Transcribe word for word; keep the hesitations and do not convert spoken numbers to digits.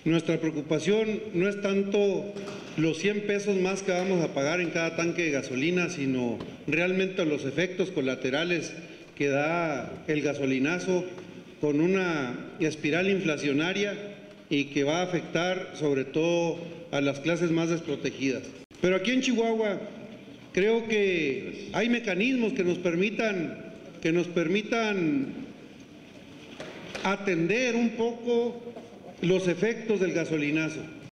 Nuestra preocupación no es tanto los cien pesos más que vamos a pagar en cada tanque de gasolina, sino realmente los efectos colaterales que da el gasolinazo con una espiral inflacionaria y que va a afectar sobre todo a las clases más desprotegidas. Pero aquí en Chihuahua creo que hay mecanismos que nos permitan, que nos permitan atender un poco los efectos del gasolinazo.